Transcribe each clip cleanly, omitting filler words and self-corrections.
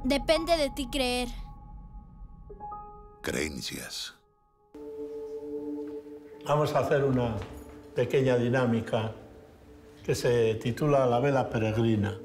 Depende de ti creer. Creencias. Vamos a hacer una pequeña dinámica que se titula La vela peregrina.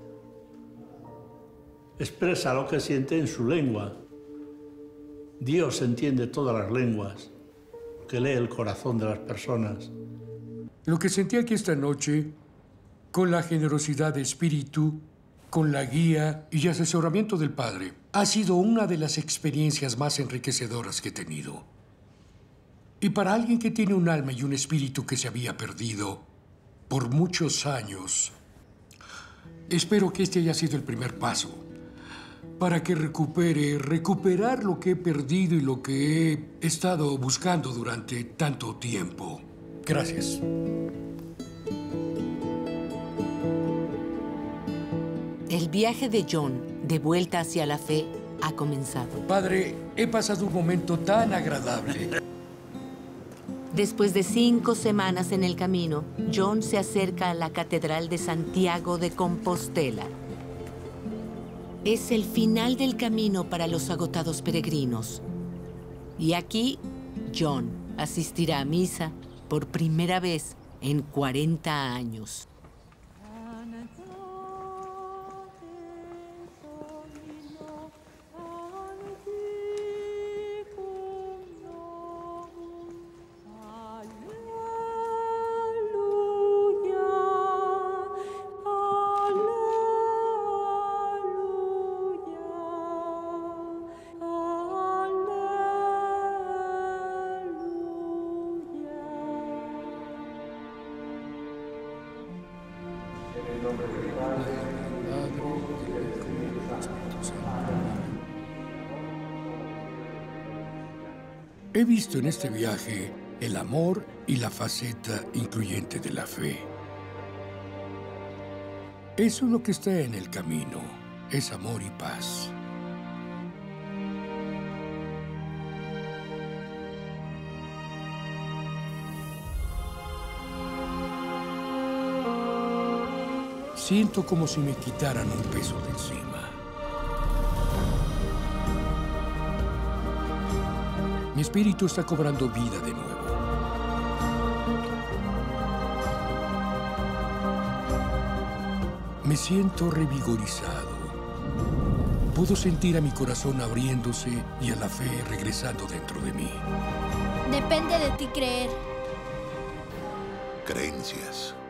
Expresa lo que siente en su lengua. Dios entiende todas las lenguas, que lee el corazón de las personas. Lo que sentí aquí esta noche, con la generosidad de espíritu, con la guía y asesoramiento del Padre, ha sido una de las experiencias más enriquecedoras que he tenido. Y para alguien que tiene un alma y un espíritu que se había perdido por muchos años, espero que este haya sido el primer paso para que recuperar lo que he perdido y lo que he estado buscando durante tanto tiempo. Gracias. El viaje de John de vuelta hacia la fe ha comenzado. Padre, he pasado un momento tan agradable. Después de 5 semanas en el camino, John se acerca a la Catedral de Santiago de Compostela. Es el final del camino para los agotados peregrinos. Y aquí, John asistirá a misa por primera vez en 40 años. He visto en este viaje el amor y la faceta incluyente de la fe. Eso es lo que está en el camino, es amor y paz. Siento como si me quitaran un peso de encima. Mi espíritu está cobrando vida de nuevo. Me siento revigorizado. Puedo sentir a mi corazón abriéndose y a la fe regresando dentro de mí. Depende de ti creer. Creencias.